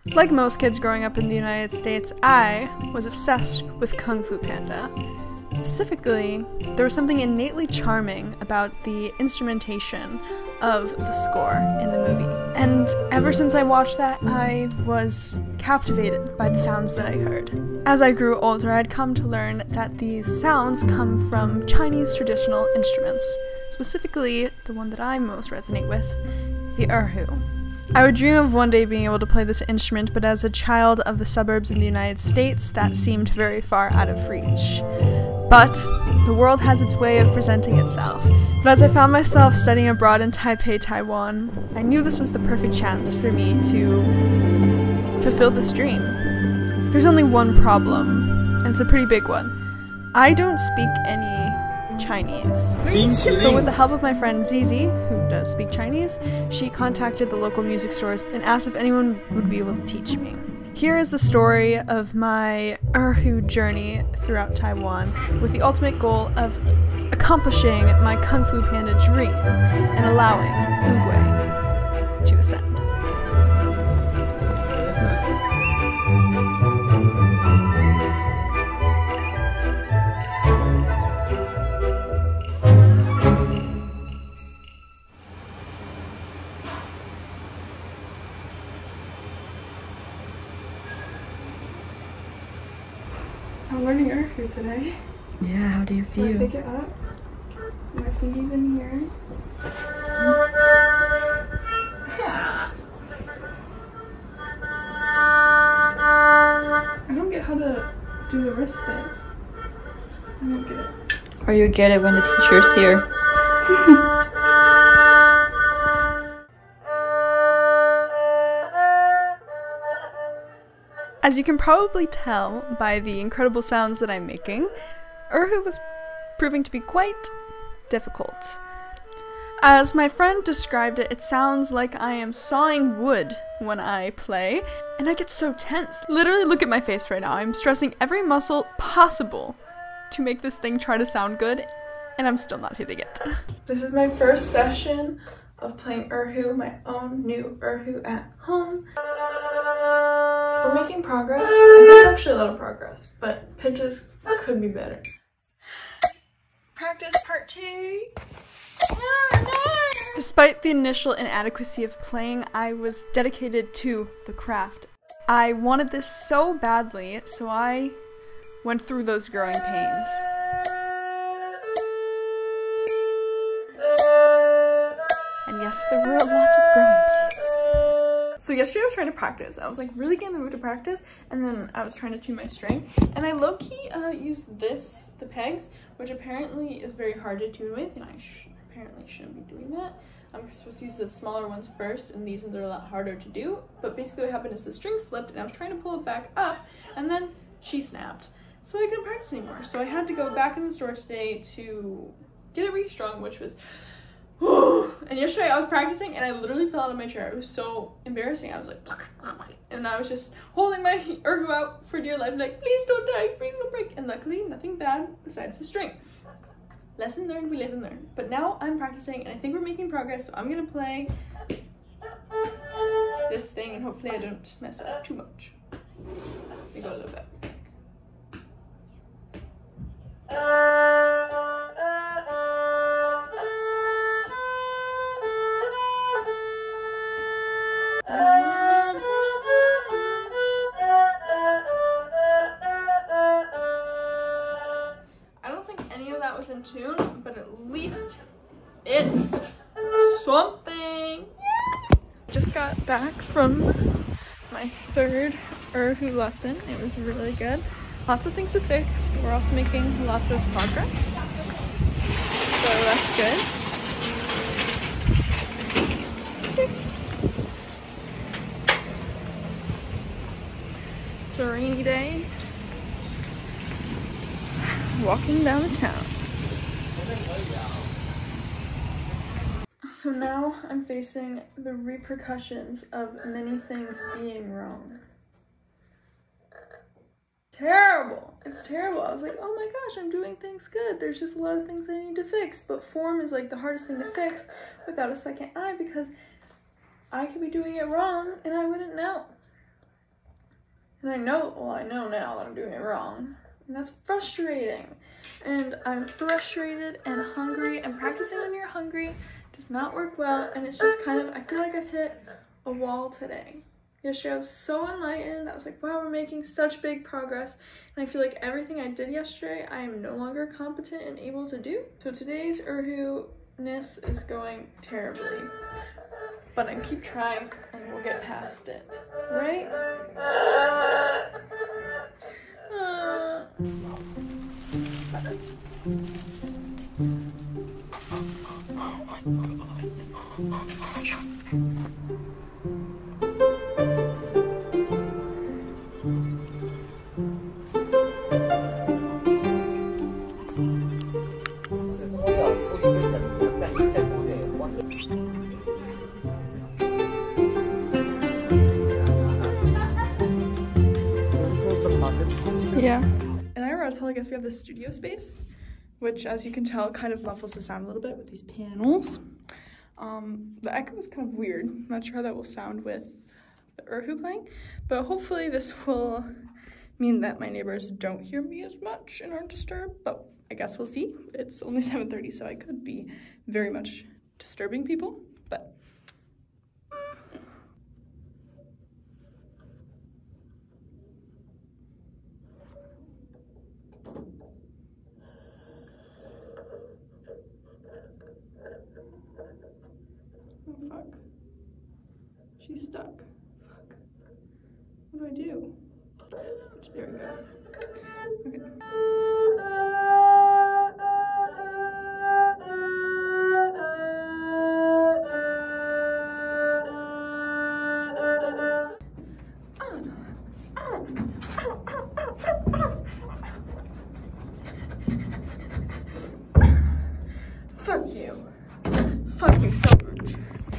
Like most kids growing up in the United States, I was obsessed with Kung Fu Panda. Specifically, there was something innately charming about the instrumentation of the score in the movie. And ever since I watched that, I was captivated by the sounds that I heard. As I grew older, I'd come to learn that these sounds come from Chinese traditional instruments, specifically the one that I most resonate with, the Erhu. I would dream of one day being able to play this instrument, but as a child of the suburbs in the United States, that seemed very far out of reach. But the world has its way of presenting itself. But as I found myself studying abroad in Taipei, Taiwan, I knew this was the perfect chance for me to fulfill this dream. There's only one problem, and it's a pretty big one. I don't speak any Chinese. But with the help of my friend Zizi, who does speak Chinese, she contacted the local music stores and asked if anyone would be able to teach me. Here is the story of my Erhu journey throughout Taiwan, with the ultimate goal of accomplishing my Kung Fu Panda dream and allowing Oogway to ascend. I'm learning Erhu today. Yeah, how do you feel? So I pick it up. My fingies in here. I don't get how to do the wrist thing. I don't get it. Or you get it when the teacher's here. As you can probably tell by the incredible sounds that I'm making, Erhu was proving to be quite difficult. As my friend described it, it sounds like I am sawing wood when I play, and I get so tense. Literally, look at my face right now. I'm stressing every muscle possible to make this thing try to sound good, and I'm still not hitting it. This is my first session of playing Erhu, my own new Erhu at home. We're making progress. I think actually a lot of progress, but pitches could be better. Practice part 2. Despite the initial inadequacy of playing, I was dedicated to the craft. I wanted this so badly, so I went through those growing pains. And yes, there were a lot of growing pains. So yesterday I was trying to practice. I was like really getting in the mood to practice, and then I was trying to tune my string, and I low-key used the pegs, which apparently is very hard to tune with, and I apparently shouldn't be doing that. I'm supposed to use the smaller ones first, and these ones are a lot harder to do. But basically what happened is the string slipped, and I was trying to pull it back up, and then she snapped. So I couldn't practice anymore. So I had to go back in the store today to get it restrung, which was and yesterday I was practicing and I literally fell out of my chair. It was so embarrassing. I was like, and I was just holding my Erhu out for dear life, like, please don't die, please don't break. And luckily nothing bad besides the string. Lesson learned, we live and learn. But now I'm practicing and I think we're making progress, so I'm gonna play this thing and hopefully I don't mess up too much. Let me go a little bit. Was in tune, but at least it's something. Just got back from my third Erhu lesson. It was really good. Lots of things to fix, but we're also making lots of progress, so that's good. It's a rainy day. Walking down the town. So now I'm facing the repercussions of many things being wrong. Terrible! It's terrible. I was like, oh my gosh, I'm doing things good. There's just a lot of things I need to fix. But form is like the hardest thing to fix without a second eye, because I could be doing it wrong and I wouldn't know. And I know now that I'm doing it wrong. And that's frustrating. And I'm frustrated and hungry, and practicing when you're hungry does not work well. And it's just kind of, I feel like I've hit a wall today. Yesterday I was so enlightened. I was like, wow, we're making such big progress. And I feel like everything I did yesterday, I am no longer competent and able to do. So today's Erhu-ness is going terribly. But I keep trying and we'll get past it, right? Yeah. In our hotel, I guess we have this studio space, which, as you can tell, kind of muffles the sound a little bit with these panels. The echo is kind of weird. I'm not sure how that will sound with the Erhu playing, but hopefully this will mean that my neighbors don't hear me as much and aren't disturbed, but I guess we'll see. It's only 7:30, so I could be very much disturbing people, but oh, fuck. She's stuck. Fuck. What do I do? There we go. Okay. Fuck you. Fuck you so much.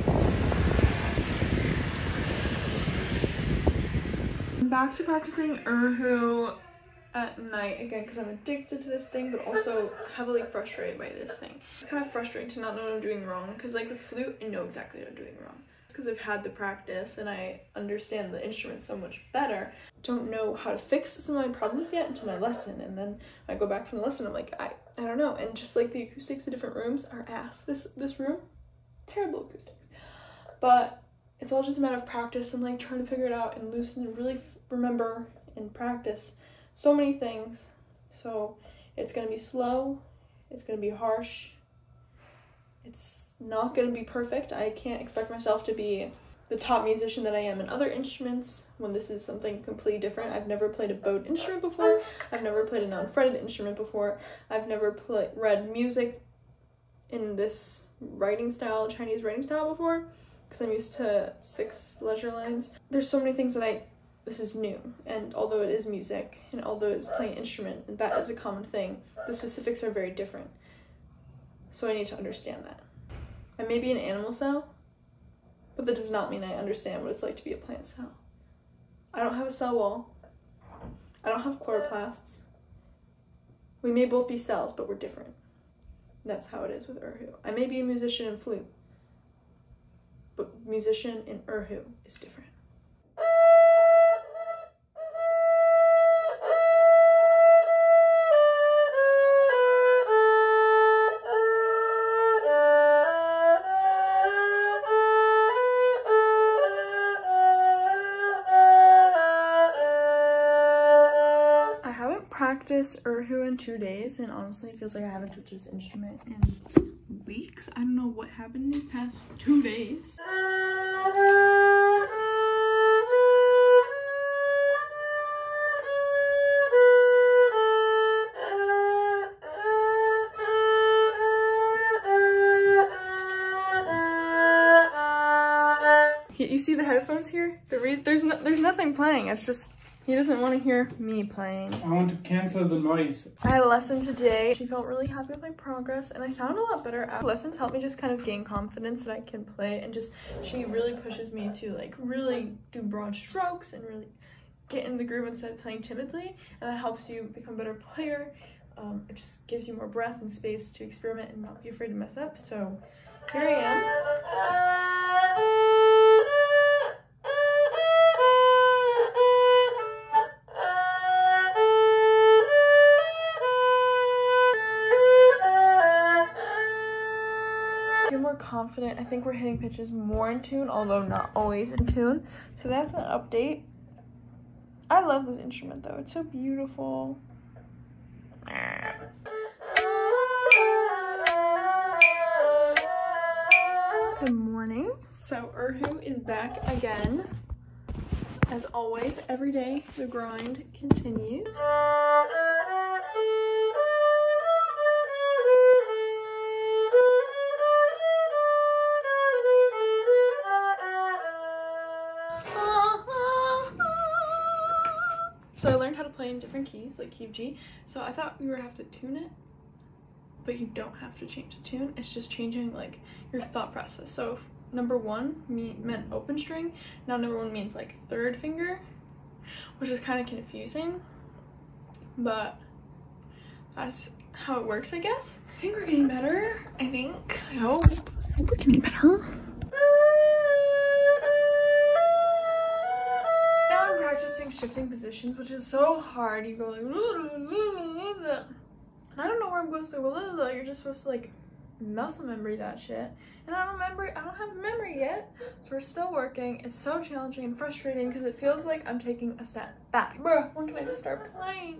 I'm back to practicing Erhu at night again because I'm addicted to this thing, but also heavily frustrated by this thing. It's kind of frustrating to not know what I'm doing wrong, because like with flute, I know exactly what I'm doing wrong. It's because I've had the practice and I understand the instrument so much better. Don't know how to fix some of my problems yet until my lesson, and then I go back from the lesson, I'm like, I don't know. And just like the acoustics in different rooms are ass. This room, terrible acoustics. But it's all just a matter of practice and like trying to figure it out and loosen and really remember and practice so many things. So it's gonna be slow, it's gonna be harsh, it's not gonna be perfect. I can't expect myself to be the top musician that I am in other instruments when this is something completely different. I've never played a bowed instrument before. I've never played a non-fretted instrument before. I've never read music in this writing style, Chinese writing style before, because I'm used to 6 leisure lines. There's so many things that this is new, and although it is music, and although it's playing an instrument, and that is a common thing, the specifics are very different. So I need to understand that. I may be an animal cell, but that does not mean I understand what it's like to be a plant cell. I don't have a cell wall. I don't have chloroplasts. We may both be cells, but we're different. That's how it is with Erhu. I may be a musician in flute, but musician in Erhu is different. Practice Erhu in 2 days, and honestly it feels like I haven't touched this instrument in weeks. I don't know what happened these past 2 days. You see the headphones here? There's nothing playing. It's just he doesn't want to hear me playing. I want to cancel the noise. I had a lesson today. She felt really happy with my progress, and I sound a lot better. Lessons help me just kind of gain confidence that I can play, and just she really pushes me to like really do broad strokes and really get in the groove instead of playing timidly, and that helps you become a better player. It just gives you more breath and space to experiment and not be afraid to mess up. So here I am. confident. I think we're hitting pitches more in tune, although not always in tune. So that's an update. I love this instrument though. It's so beautiful. Good morning. So Erhu is back again. As always, every day the grind continues. So I learned how to play in different keys, like key of G. So I thought you would have to tune it, but you don't have to change the tune. It's just changing like your thought process. So if number one meant open string, now number one means like third finger, which is kind of confusing, but that's how it works, I guess. I think we're getting better. I hope we're getting better. Now I'm practicing shifting positions, which is so hard. You go like, and I don't know where I'm supposed to, you're just supposed to like muscle memory that shit. And I don't have memory yet. So we're still working. It's so challenging and frustrating because it feels like I'm taking a step back. Bruh, when can I just start playing?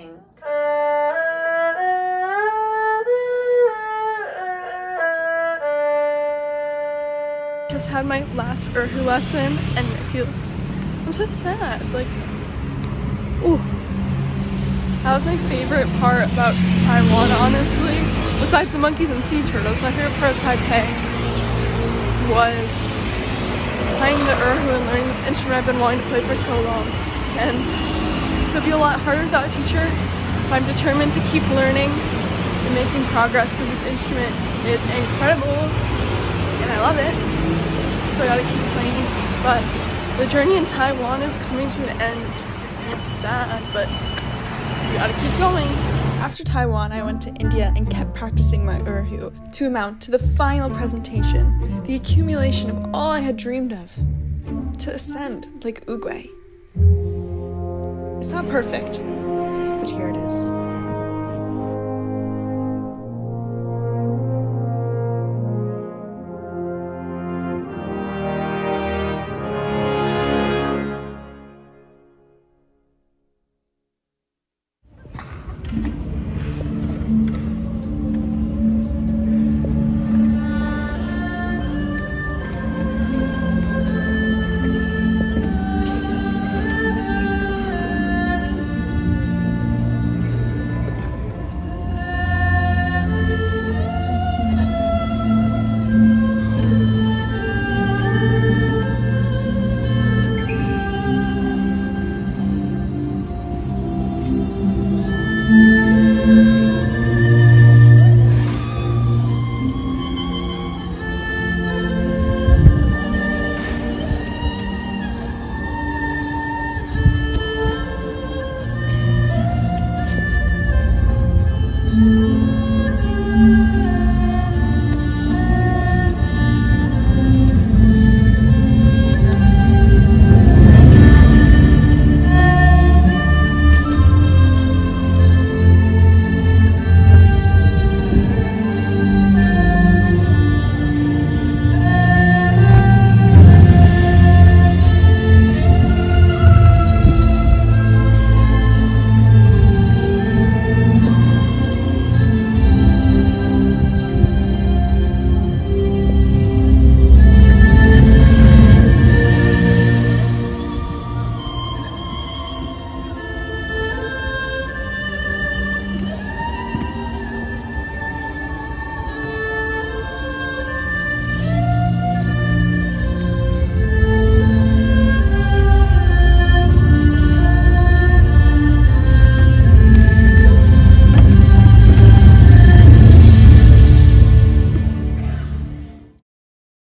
Just had my last Erhu lesson and I'm so sad. Like, ooh. That was my favorite part about Taiwan, honestly. Besides the monkeys and sea turtles, my favorite part of Taipei was playing the Erhu and learning this instrument I've been wanting to play for so long. And it'll be a lot harder without a teacher, but I'm determined to keep learning and making progress because this instrument is incredible and I love it. So I gotta keep playing. But the journey in Taiwan is coming to an end. It's sad, but we gotta keep going. After Taiwan, I went to India and kept practicing my Erhu to amount to the final presentation, the accumulation of all I had dreamed of, to ascend like Oogway. It's not perfect, but here it is.